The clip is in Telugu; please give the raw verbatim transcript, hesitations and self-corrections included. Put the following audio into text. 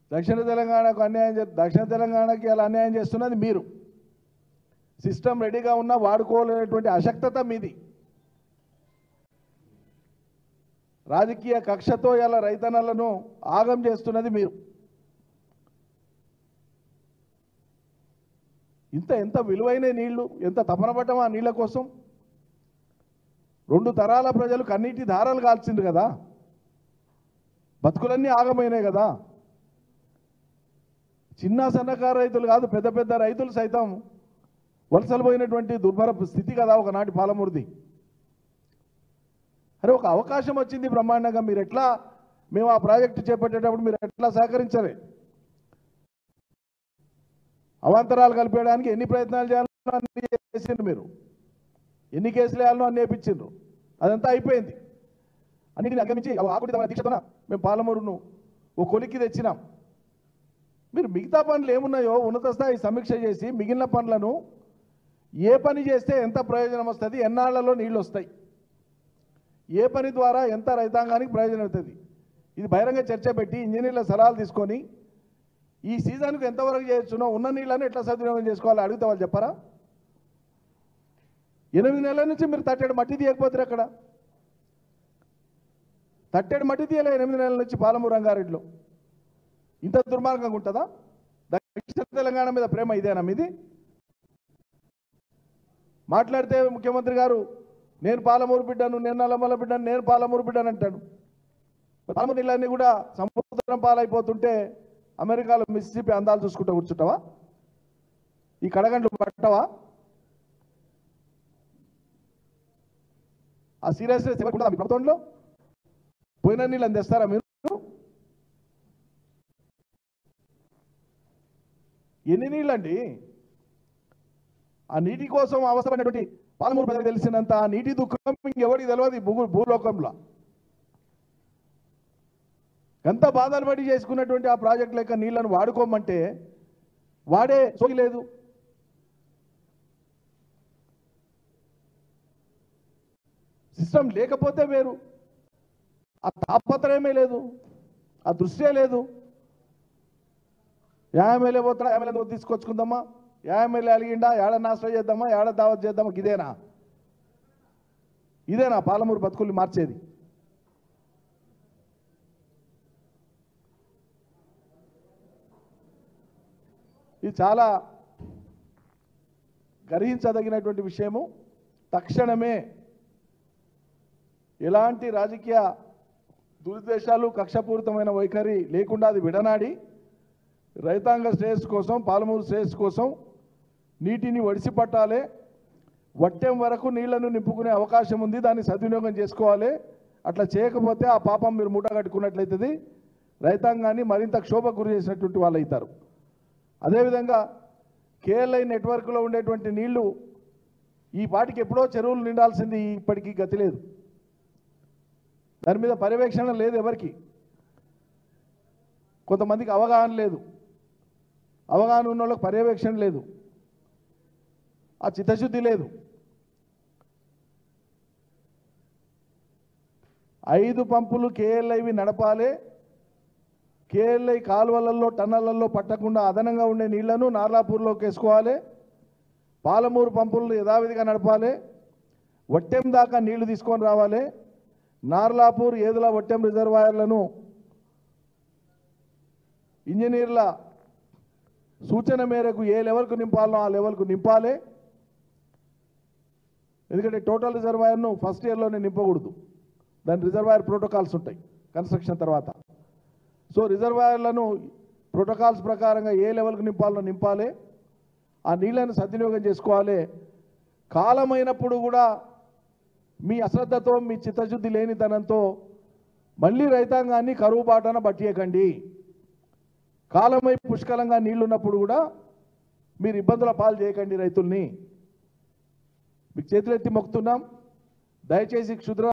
దక్షిణ తెలంగాణకు అన్యాయం చే దక్షిణ తెలంగాణకి అలా అన్యాయం చేస్తున్నది మీరు. సిస్టమ్ రెడీగా ఉన్నా వాడుకోలేనటువంటి అశక్తత మీది. రాజకీయ కక్షతో ఇలా రైతన్నలను ఆగం చేస్తున్నది మీరు. ఇంత ఎంత విలువైన నీళ్లు, ఎంత తపన పడ్డం ఆ నీళ్ల కోసం. రెండు తరాల ప్రజలు కన్నీటి ధారలు కాల్చింది కదా, బతుకులన్నీ ఆగమైనాయి కదా. చిన్న సన్నకారు రైతులు కాదు, పెద్ద పెద్ద రైతులు సైతం వలసలు పోయినటువంటి దుర్భర స్థితి కదా ఒకనాటి పాలమూరుది. అరే ఒక అవకాశం వచ్చింది బ్రహ్మాండంగా, మీరు ఎట్లా మేము ఆ ప్రాజెక్టు చేపట్టేటప్పుడు మీరు ఎట్లా సహకరించలే? అవాంతరాలు కలిపేయడానికి ఎన్ని ప్రయత్నాలు చేయాలో అన్ని చేసిండ్రు మీరు, ఎన్ని కేసులు వేయాలనో అన్ని వేయించిండ్రు. అదంతా అయిపోయింది. అన్నింటిని అగమించి ఆకుడి దీక్షతోన మేము పాలమూరును ఓ కొలిక్కి తెచ్చినాం. మీరు మిగతా పనులు ఏమున్నాయో ఉన్నత స్థాయి సమీక్ష చేసి మిగిలిన పనులను ఏ పని చేస్తే ఎంత ప్రయోజనం వస్తుంది, ఎన్నాళ్లలో నీళ్ళు వస్తాయి, ఏ పని ద్వారా ఎంత రైతాంగానికి ప్రయోజనం అవుతుంది, ఇది బహిరంగ చర్చ పెట్టి ఇంజనీర్ల సలహాలు తీసుకొని ఈ సీజన్కు ఎంతవరకు చేయొచ్చునో ఉన్న నీళ్ళని ఎట్లా సద్వినియోగం చేసుకోవాలో అడిగితే వాళ్ళు చెప్పారా? ఎనిమిది నెలల నుంచి మీరు తట్టెడు మట్టి తీయకపోతే అక్కడ తట్టెడు మట్టి తీయలే ఎనిమిది నెలల నుంచి పాలమూరు రంగారెడ్డిలో. ఇంత దుర్మార్గంగా ఉంటుందా? దక్షిణ తెలంగాణ మీద ప్రేమ ఇదేనా మీది? మాట్లాడితే ముఖ్యమంత్రి గారు నేను పాలమూరు బిడ్డను, నేను నల్లమల్ల బిడ్డను, నేను పాలమూరు బిడ్డను అంటాడు. పాలమూరు నీళ్ళన్నీ కూడా సముద్రం పాలైపోతుంటే అమెరికాలో మిసిసిపి అందాలు చూసుకుంటూ కూర్చుంటావా? ఈ కడగండ్లు పట్టవా? ఆ సీరియస్నెస్ ఇవ్వకుండా మీ ప్రభుత్వంలో పోయిన నీళ్ళు అందిస్తారా మీరు? ఎన్ని నీళ్ళండి? ఆ నీటి కోసం అవసరమైనటువంటి పాలమూరు ప్రజలకు తెలిసినంత ఆ నీటి దుఃఖం ఇంకెవరికి తెలియదు భూ భూలోకంలో. ఎంత బాధలు పడి చేసుకున్నటువంటి ఆ ప్రాజెక్ట్ లెక్క నీళ్లను వాడుకోమంటే వాడే సోగి లేదు. సిస్టమ్ లేకపోతే వేరు, ఆ తాపత్రయమే లేదు, ఆ దృష్ట్యే లేదు. యా ఎమ్మెల్యే పోతాడా, ఎమ్మెల్యే తీసుకొచ్చుకుందామా, యా ఎమ్మెల్యే అలిగిండా, ఏడ నాశనం చేద్దామా, ఏడ దావత్ చేద్దామా, ఇదేనా ఇదేనా పాలమూరు బతుకుల్ని మార్చేది? ఇది చాలా గర్హించదగినటువంటి విషయము. తక్షణమే ఎలాంటి రాజకీయ దురుద్దేశాలు, కక్షపూరితమైన వైఖరి లేకుండా అది విడనాడి రైతాంగ శ్రేయస్సు కోసం, పాలమూరు శ్రేయస్సు కోసం నీటిని ఒడిసి పట్టాలి. వట్టెం వరకు నీళ్లను నింపుకునే అవకాశం ఉంది, దాన్ని సద్వినియోగం చేసుకోవాలి. అట్లా చేయకపోతే ఆ పాపం మీరు మూట కట్టుకున్నట్లయితుంది, రైతాంగాన్ని మరింత క్షోభకు గురి చేసినటువంటి వాళ్ళు అవుతారు. అదేవిధంగా కేఎల్ఐ నెట్వర్క్లో ఉండేటువంటి నీళ్లు ఈ పాటికి ఎప్పుడో చెరువులు నిండాల్సింది, ఇప్పటికీ గతి లేదు. దాని మీద పర్యవేక్షణ లేదు ఎవరికి. కొంతమందికి అవగాహన లేదు, అవగాహన ఉన్న వాళ్ళకి పర్యవేక్షణ లేదు, ఆ చిత్తశుద్ధి లేదు. ఐదు పంపులు కేఎల్ఐవి నడపాలి. కేఎల్ఐ కాలువలలో, టన్నలలో పట్టకుండా అదనంగా ఉండే నీళ్లను నార్లాపూర్లోకి వేసుకోవాలి. పాలమూరు పంపులను యథావిధిగా నడపాలి. వట్టెం దాకా నీళ్లు తీసుకొని రావాలి. నార్లాపూర్, ఏదుల, వట్టెం రిజర్వాయర్లను ఇంజనీర్ల సూచన మేరకు ఏ లెవెల్కు నింపాలో ఆ లెవెల్కు నింపాలి. ఎందుకంటే టోటల్ రిజర్వాయర్ను ఫస్ట్ ఇయర్లోనే నింపకూడదు, దాని రిజర్వాయర్ ప్రోటోకాల్స్ ఉంటాయి కన్స్ట్రక్షన్ తర్వాత. సో రిజర్వాయర్లను ప్రోటోకాల్స్ ప్రకారంగా ఏ లెవెల్కు నింపాలో నింపాలి. ఆ నీళ్లను సద్వినియోగం చేసుకోవాలి. కాలమైనప్పుడు కూడా మీ అశ్రద్ధతో, మీ చిత్తశుద్ధి లేనితనంతో మళ్ళీ రైతాంగాన్ని కరువు బాటన పట్టియకండి. కాలమై పుష్కలంగా నీళ్లున్నప్పుడు కూడా మీరు ఇబ్బందుల పాలు చేయకండి రైతుల్ని. మీకు చేతులెత్తి మొక్కుతున్నాం. దయచేసి క్షుద్ర